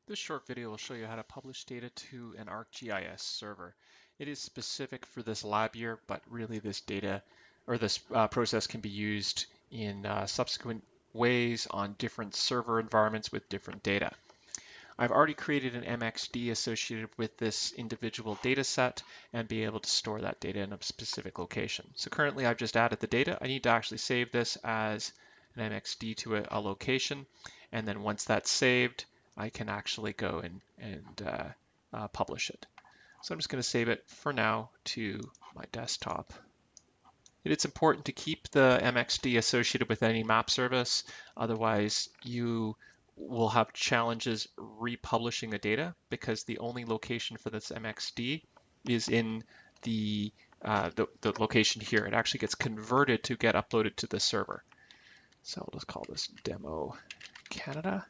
This short video will show you how to publish data to an ArcGIS server. It is specific for this lab year, but really this data or this process can be used in subsequent ways on different server environments with different data. I've already created an MXD associated with this individual data set and be able to store that data in a specific location. So currently I've just added the data. I need to actually save this as an MXD to a location. And then once that's saved, I can actually go and publish it. So I'm just going to save it for now to my desktop. It's important to keep the MXD associated with any map service. Otherwise, you will have challenges republishing the data because the only location for this MXD is in the location here. It actually gets converted to get uploaded to the server. So I'll just call this Demo Canada.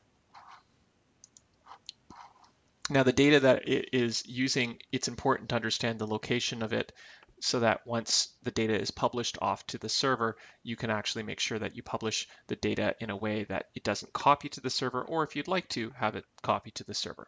Now the data that it is using, it's important to understand the location of it so that once the data is published off to the server, you can actually make sure that you publish the data in a way that it doesn't copy to the server, or if you'd like to have it copy to the server.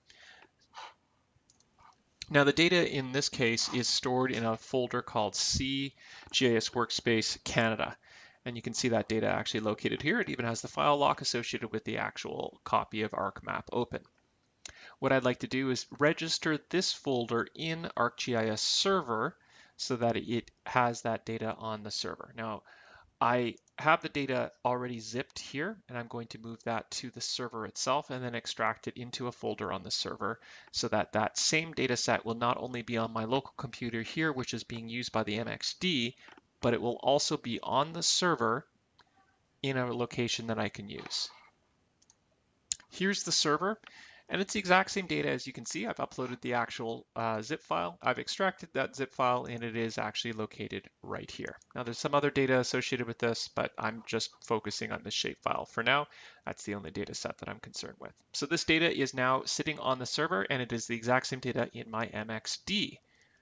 Now the data in this case is stored in a folder called C GIS Workspace Canada. And you can see that data actually located here. It even has the file lock associated with the actual copy of ArcMap open. What I'd like to do is register this folder in ArcGIS server so that it has that data on the server. Now, I have the data already zipped here, and I'm going to move that to the server itself and then extract it into a folder on the server so that that same data set will not only be on my local computer here, which is being used by the MXD, but it will also be on the server in a location that I can use. Here's the server. And it's the exact same data as you can see. I've uploaded the actual zip file. I've extracted that zip file and it is actually located right here. Now there's some other data associated with this, but I'm just focusing on this shapefile for now. That's the only data set that I'm concerned with. So this data is now sitting on the server and it is the exact same data in my MXD.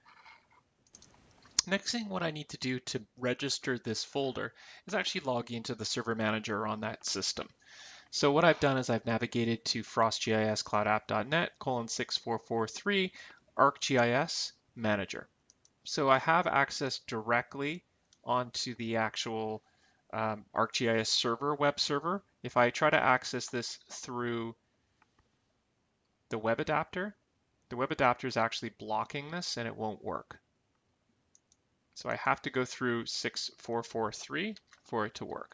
Next thing what I need to do to register this folder is actually log into the server manager on that system. So what I've done is I've navigated to frostgiscloudapp.net:6443 ArcGIS Manager. So I have access directly onto the actual ArcGIS server, web server. If I try to access this through the web adapter is actually blocking this and it won't work. So I have to go through 6443 for it to work.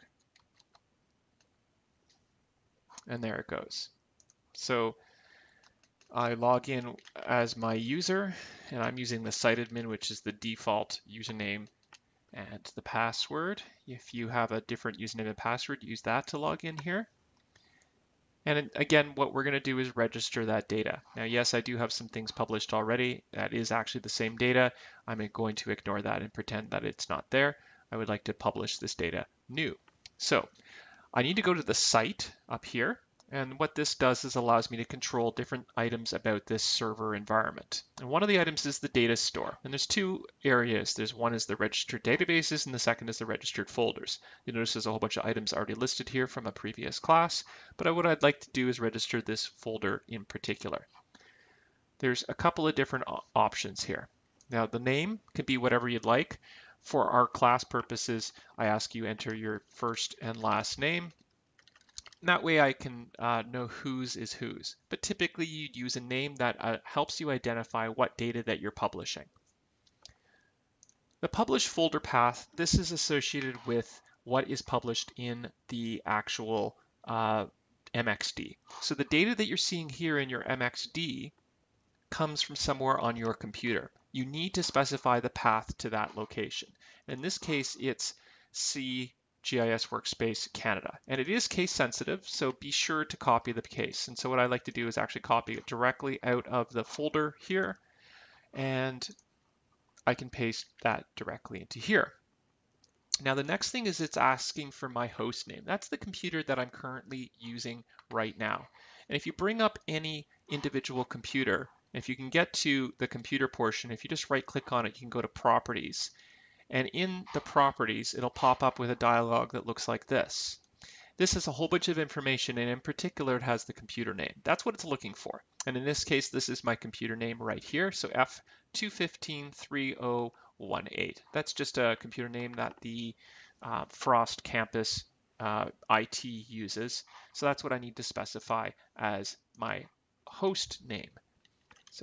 And there it goes. So I log in as my user, and I'm using the site admin, which is the default username and the password. If you have a different username and password, use that to log in here. And again, what we're going to do is register that data. Now, yes, I do have some things published already. That is actually the same data. I'm going to ignore that and pretend that it's not there. I would like to publish this data new. So I need to go to the site up here. And what this does is allows me to control different items about this server environment. And one of the items is the data store. And there's two areas. There's one is the registered databases and the second is the registered folders. You notice there's a whole bunch of items already listed here from a previous class, but what I'd like to do is register this folder in particular. There's a couple of different options here. Now the name can be whatever you'd like. For our class purposes, I ask you enter your first and last name. And that way I can know whose is whose. But typically you'd use a name that helps you identify what data that you're publishing. The publish folder path, this is associated with what is published in the actual MXD. So the data that you're seeing here in your MXD comes from somewhere on your computer. You need to specify the path to that location. In this case, it's C GIS Workspace Canada. And it is case sensitive, so be sure to copy the case. And so what I like to do is actually copy it directly out of the folder here, and I can paste that directly into here. Now the next thing is it's asking for my host name. That's the computer that I'm currently using right now. And if you bring up any individual computer, if you can get to the computer portion, if you just right click on it, you can go to Properties. And in the properties, it'll pop up with a dialog that looks like this. this has a whole bunch of information, and in particular, it has the computer name. That's what it's looking for. And in this case, this is my computer name right here. So F2153018. That's just a computer name that the Frost campus IT uses. So that's what I need to specify as my host name. So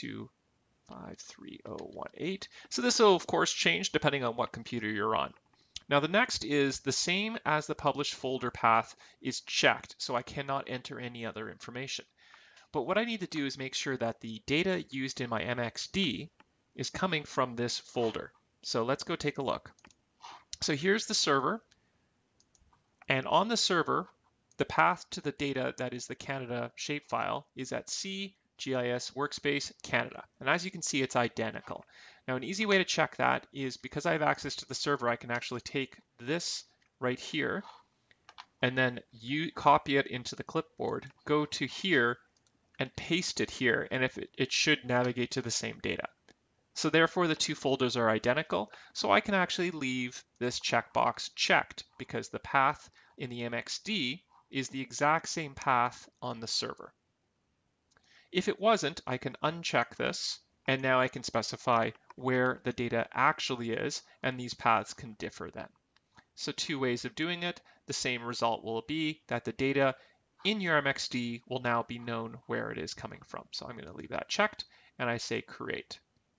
F2153018. So this will, of course, change depending on what computer you're on. Now the next is the same as the published folder path is checked, so I cannot enter any other information. But what I need to do is make sure that the data used in my MXD is coming from this folder. So let's go take a look. So here's the server, and on the server, the path to the data that is the Canada shapefile is at C GIS Workspace Canada. And as you can see, it's identical. Now, an easy way to check that is because I have access to the server, I can actually take this right here and then you copy it into the clipboard, go to here and paste it here. And if it should navigate to the same data. So therefore the two folders are identical. So I can actually leave this checkbox checked because the path in the MXD is the exact same path on the server. If it wasn't, I can uncheck this, and now I can specify where the data actually is, and these paths can differ then. So two ways of doing it. The same result will be that the data in your MXD will now be known where it is coming from. So I'm going to leave that checked, and I say create.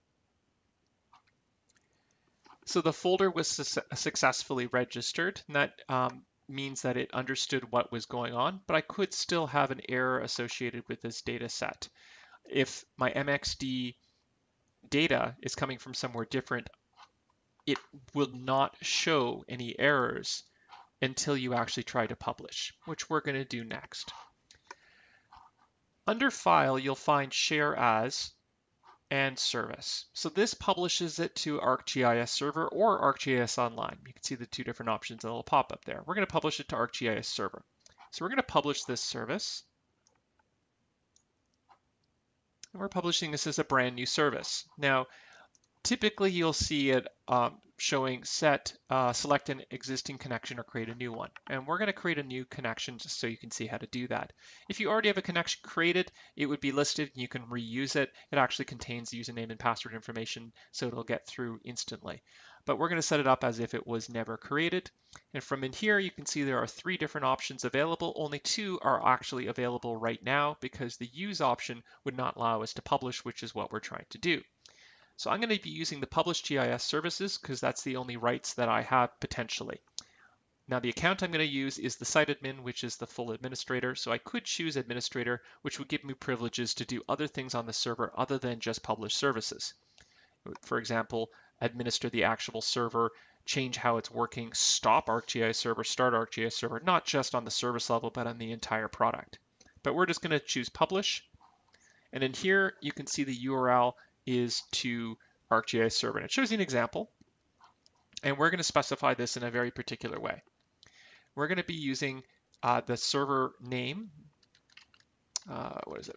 So the folder was successfully registered, and that means that it understood what was going on, but I could still have an error associated with this data set. If my MXD data is coming from somewhere different, it will not show any errors until you actually try to publish, which we're going to do next. Under File, you'll find Share As and Service. So this publishes it to ArcGIS Server or ArcGIS Online. You can see the two different options that will pop up there. We're going to publish it to ArcGIS Server. So we're going to publish this service. And we're publishing this as a brand new service. Now, typically you'll see it showing select an existing connection or create a new one. And we're going to create a new connection just so you can see how to do that. If you already have a connection created, it would be listed and you can reuse it. It actually contains username and password information, so it'll get through instantly. But we're going to set it up as if it was never created. And from in here, you can see there are 3 different options available. Only 2 are actually available right now because the use option would not allow us to publish, which is what we're trying to do. So I'm going to be using the published GIS services because that's the only rights that I have potentially. Now the account I'm going to use is the site admin, which is the full administrator. So I could choose administrator, which would give me privileges to do other things on the server other than just publish services. For example, administer the actual server, change how it's working, stop ArcGIS server, start ArcGIS server, not just on the service level, but on the entire product. But we're just going to choose publish. And in here, you can see the URL is to ArcGIS server. And it shows you an example. And we're going to specify this in a very particular way. We're going to be using the server name. What is it?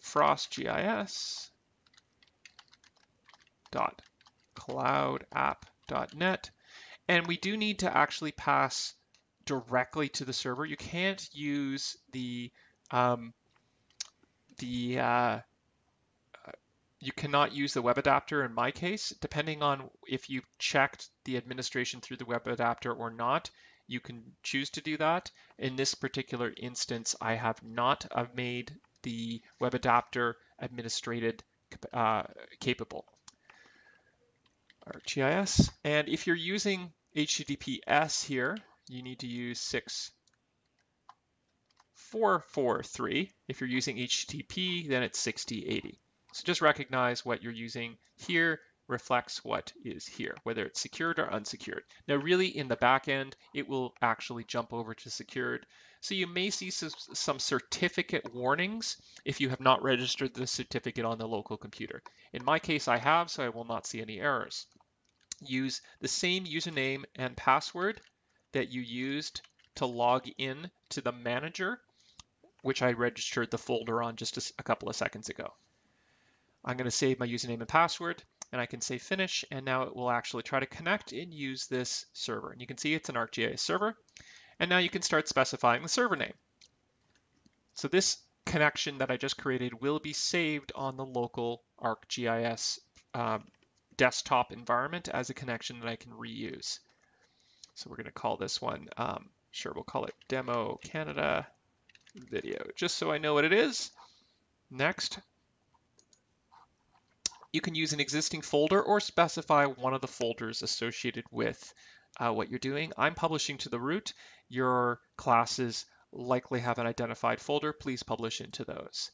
frostgis.cloudapp.net. And we do need to actually pass directly to the server. You can't use you cannot use the web adapter in my case. Depending on if you've checked the administration through the web adapter or not, you can choose to do that. In this particular instance, I have not made the web adapter administrated capable. ArcGIS. And if you're using HTTPS here, you need to use 6443. If you're using HTTP, then it's 6080. So just recognize what you're using here reflects what is here, whether it's secured or unsecured. Now, really in the back end, it will actually jump over to secured. So you may see some certificate warnings if you have not registered the certificate on the local computer. In my case, I have, so I will not see any errors. Use the same username and password that you used to log in to the manager, which I registered the folder on just a couple of seconds ago. I'm going to save my username and password, and I can say finish, and now it will actually try to connect and use this server. And you can see it's an ArcGIS server. And now you can start specifying the server name. So this connection that I just created will be saved on the local ArcGIS desktop environment as a connection that I can reuse. So we're going to call this one, sure, we'll call it Demo Canada Video, just so I know what it is. Next, you can use an existing folder or specify one of the folders associated with what you're doing. I'm publishing to the root. Your classes likely have an identified folder. Please publish into those.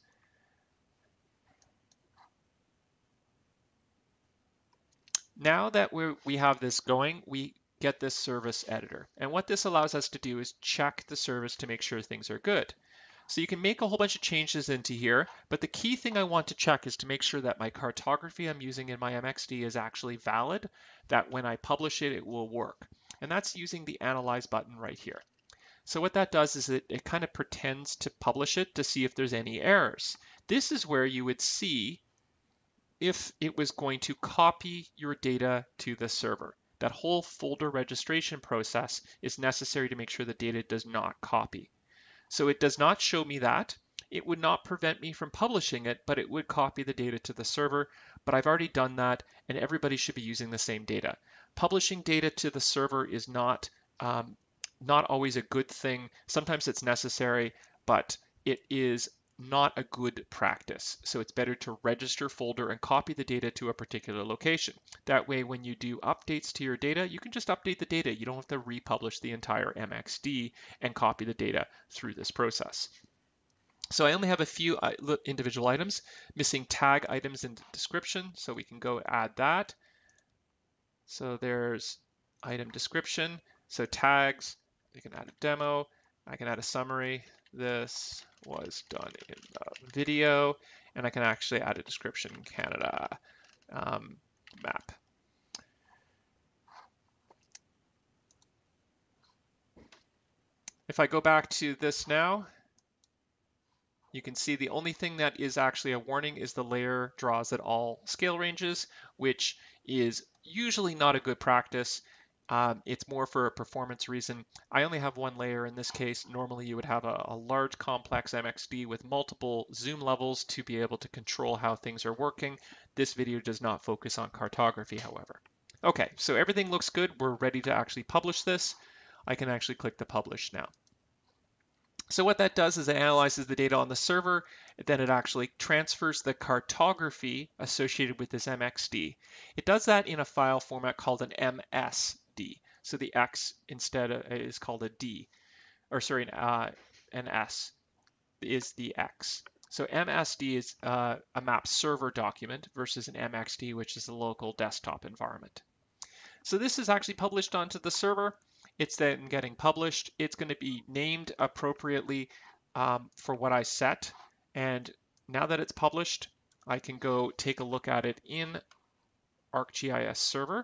Now that we have this going, we get this service editor. And what this allows us to do is check the service to make sure things are good. So you can make a whole bunch of changes into here, but the key thing I want to check is to make sure that my cartography I'm using in my MXD is actually valid, that when I publish it, it will work. And that's using the Analyze button right here. So what that does is it kind of pretends to publish it to see if there's any errors. This is where you would see if it was going to copy your data to the server. That whole folder registration process is necessary to make sure the data does not copy. So it does not show me that. It would not prevent me from publishing it, but it would copy the data to the server. But I've already done that, and everybody should be using the same data. Publishing data to the server is not always a good thing. Sometimes it's necessary, but it is not a good practice. So it's better to register folder and copy the data to a particular location. That way, when you do updates to your data, you can just update the data. You don't have to republish the entire MXD and copy the data through this process. So I only have a few individual items, missing tag items in the description. So we can go add that. So there's item description. So tags, you can add a demo. I can add a summary. This was done in the video, and I can actually add a description, Canada map. If I go back to this now, you can see the only thing that is actually a warning is the layer draws at all scale ranges, which is usually not a good practice. It's more for a performance reason. I only have one layer in this case. Normally you would have a large complex MXD with multiple zoom levels to be able to control how things are working. This video does not focus on cartography, however. Okay, so everything looks good. We're ready to actually publish this. I can actually click the publish now. So what that does is it analyzes the data on the server, then it actually transfers the cartography associated with this MXD. It does that in a file format called an MSD. So the X instead is called a D, or sorry, an S is the X. So MSD is a map server document versus an MXD, which is a local desktop environment. So this is actually published onto the server. It's then getting published. It's going to be named appropriately for what I set. And now that it's published, I can go take a look at it in ArcGIS server.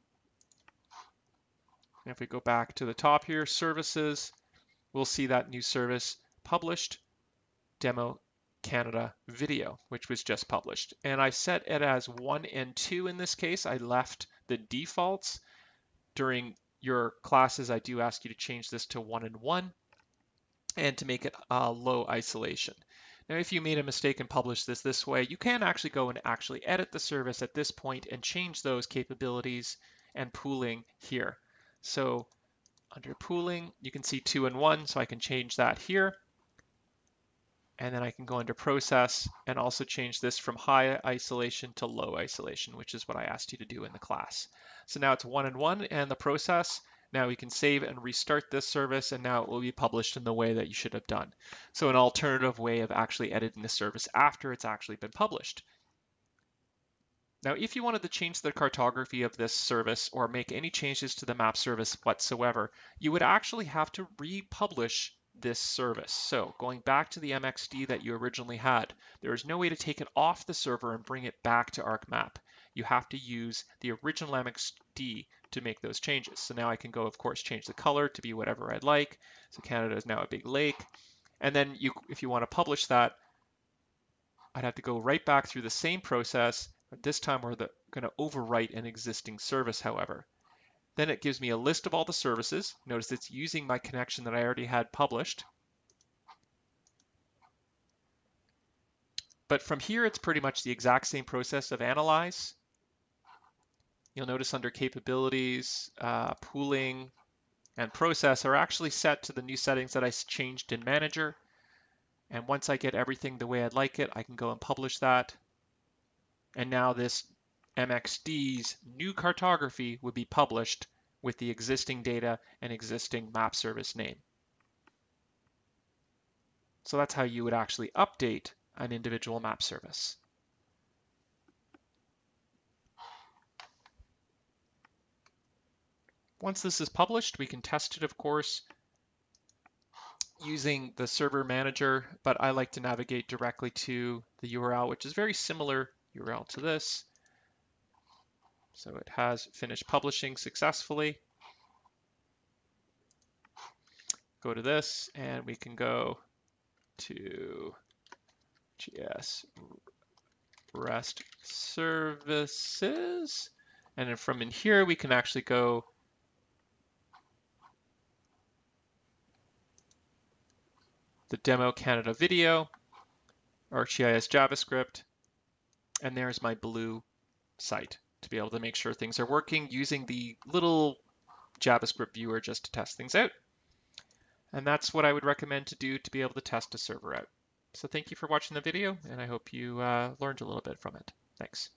And if we go back to the top here, services, we'll see that new service published, Demo Canada Video, which was just published. And I set it as 1 and 2 in this case. I left the defaults. During your classes, I do ask you to change this to 1 and 1 and to make it low isolation. Now, if you made a mistake and published this way, you can actually go and actually edit the service at this point and change those capabilities and pooling here. So under pooling, you can see 2 and 1, so I can change that here. And then I can go under process and also change this from high isolation to low isolation, which is what I asked you to do in the class. So now it's 1 and 1 and the process. Now we can save and restart this service, and now it will be published in the way that you should have done. So an alternative way of actually editing the service after it's actually been published. Now, if you wanted to change the cartography of this service or make any changes to the map service whatsoever, you would actually have to republish this service. So going back to the MXD that you originally had, there is no way to take it off the server and bring it back to ArcMap. You have to use the original MXD to make those changes. So now I can go, of course, change the color to be whatever I'd like. So Canada is now a big lake. And then if you want to publish that, I'd have to go right back through the same process. But this time we're going to overwrite an existing service, however. Then it gives me a list of all the services. Notice it's using my connection that I already had published. But from here, it's pretty much the exact same process of analyze. You'll notice under capabilities, pooling, and process are actually set to the new settings that I changed in Manager. And once I get everything the way I'd like it, I can go and publish that. And now this MXD's new cartography would be published with the existing data and existing map service name. So that's how you would actually update an individual map service. Once this is published, we can test it, of course, using the server manager, but I like to navigate directly to the URL, which is very similar URL to this. So it has finished publishing successfully. Go to this and we can go to GS REST services. And then from in here, we can actually go the demo Canada video, ArcGIS JavaScript, and there's my blue site to be able to make sure things are working using the little JavaScript viewer just to test things out. And that's what I would recommend to do to be able to test a server out. So thank you for watching the video, and I hope you learned a little bit from it. Thanks.